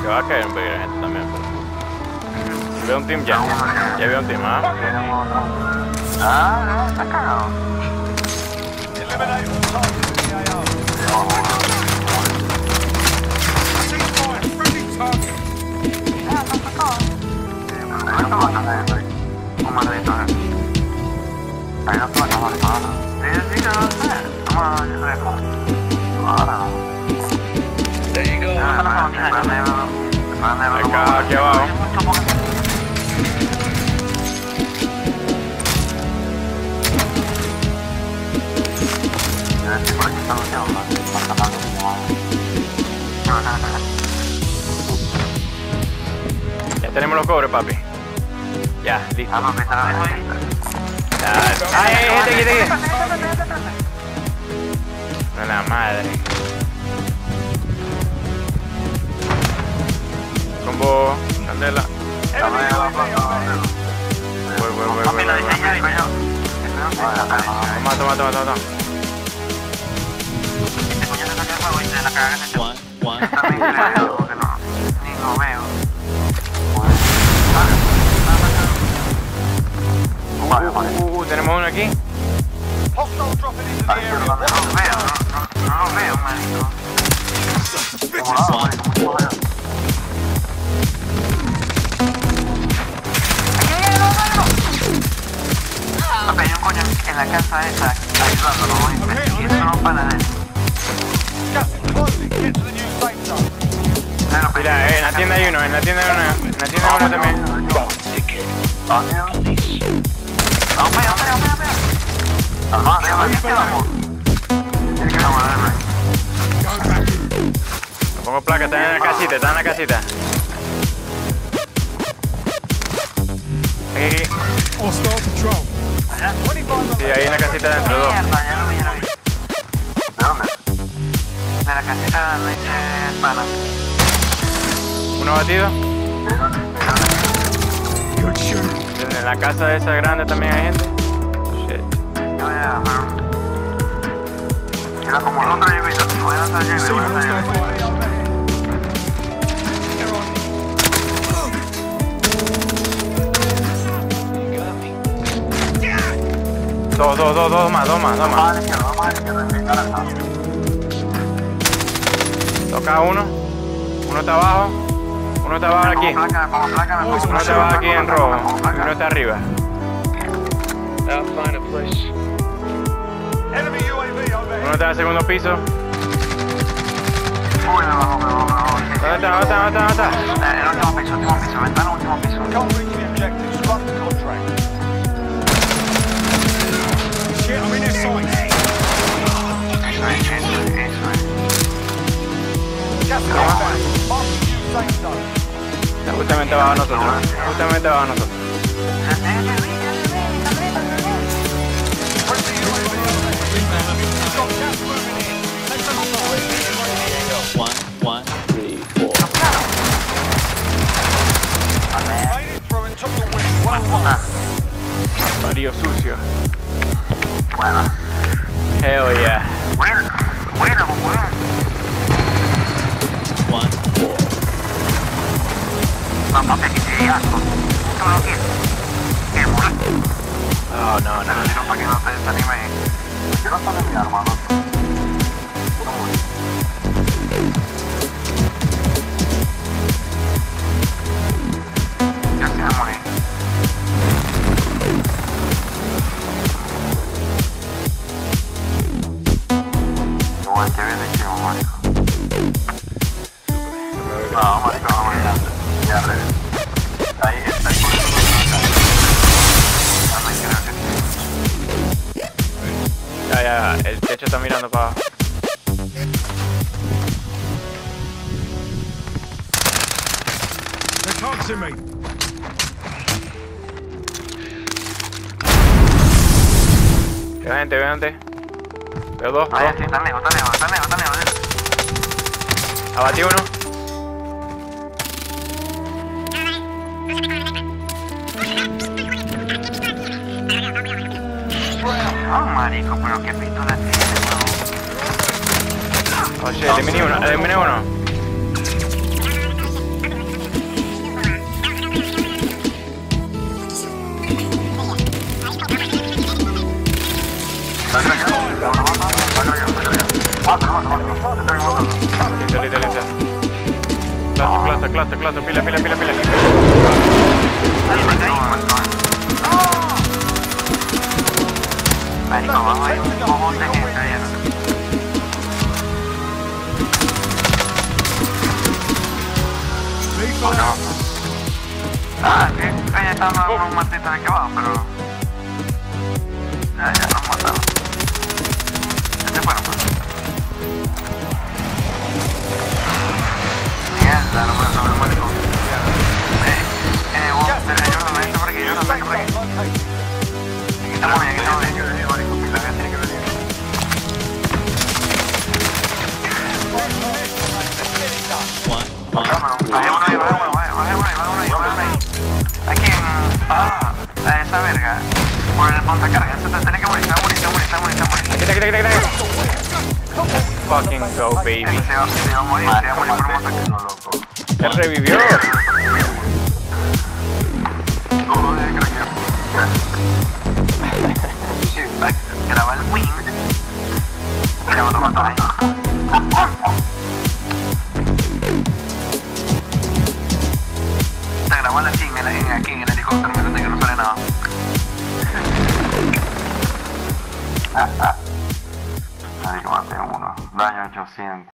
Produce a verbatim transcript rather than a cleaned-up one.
Que va a caer un poquito de gente también. Pero... Veo un team ya. Ya veo un team, ¿ah? Ah, no, está cagado. Un maldito, eh. Ahí no puedo tomar nada. Sí, sí, no sé. Vamos a ver cómo. Ahora no. There you go. Acá, aquí abajo. Ya tenemos los cobres, papi. Ya, listo. Ah, no, me está la vez. ¡Ay, gente, gente, gente! No, la madre. Combo, candela. Voy, voy, voy, voy, voy. Toma, toma, toma, toma. Este coño te saca el juego y te la cagas en One, one. también le veo, porque no, ni lo veo. Uh, uh, tenemos uno aquí. Ay, pero no lo veo, no, no, no lo veo, manito. Papi, hay un coño en la casa esa ayudándolo, y eso no para de él. Mira, eh, en la tienda hay uno, en la tienda hay uno, en la tienda hay uno también. Hombre, hombre, hombre, hombre. Alma, déjame que quedamos. Tiene que vamos a verme. Me pongo placa, está en la casita, está en la casita. Aquí, aquí. Sí, ahí en la casita dentro, dos. Mierda, ya lo vi, ya lo vi. ¿De dónde? De la casita donde dice pana. Uno batido. En la casa esa grande también hay gente. Shit. Yo ya, pero... Era como el otro llevito, voy a lanzar lleve, voy a lanzar lleve. Dos, dos, dos, dos más, dos más, dos más. Vamos a la izquierda, vamos a la izquierda, empezar acá. Toca uno. Uno está abajo. Uno está abajo aquí. Me pongo placa, me pongo placa, me pongo placa. Uno está abajo aquí en rojo. Uno está arriba. I'll find a place. Uno está en el segundo piso. Uy, me bajo, me bajo, me bajo. ¿Dónde está? ¿Dónde está? ¿Dónde está? ¿Dónde está? Eh, el último piso, último piso, ventana, último piso. Eso es, eso es, eso es. Está justamente abajo de nosotros. Justamente abajo de nosotros. One, one, three, four. Mario sucio. Bueno. Hell yeah. Bueno, bueno, bueno. One, four. Vamos a que asco. ¿Tú lo quieres? ¿Quieres morir? Oh, no, no. Pero para que no te desanimes. Yo no estoy en mi arma, ¿no? Ya se va a morir. Igual que viene chivo, marico. No, marico, no, marico. Ya, revés. Ahí está, ahí. Ya, ya, el techo está mirando para abajo. Veo gente, veo gente. Veo dos, Ah, dos. sí, está lejos, está lejos, está lejos, está lejos. Abatí uno. Oh, marico, pero qué pistola tiene, Oh shit, eliminé uno, eliminé uno. Clase, clase, clase, clase, pila, pila, pila, pila. Marico, vamos ahí, un cojón de gente ahí. ¿O no? Ah, sí, ahí está un matito de aquí abajo, pero... Ya, ya nos mataron. Ya se fueron, pues. Mierda, no me no me marico. Eh, eh, vos, ayúdame, esto por aquí, ayúdame, por aquí. Aquí estamos bien, aquí estamos bien. La gente tiene que venir. One, one, Baje uno ahí, baje uno, baje uno ahí, baje uno ahí, baje uno ahí. Aquí en... Ah, a esa verga. Por el montacarga, se te tiene que morir, se va a morir, se va a morir, se va a morir, se va a morir. Aquí, aquí, aquí, aquí, aquí. Fucking go, baby. Se va, se va a morir, se va a morir por el montacarga. No, loco. Él revivió. No, no, creo que... Graba el win. Graba otro mató ahí.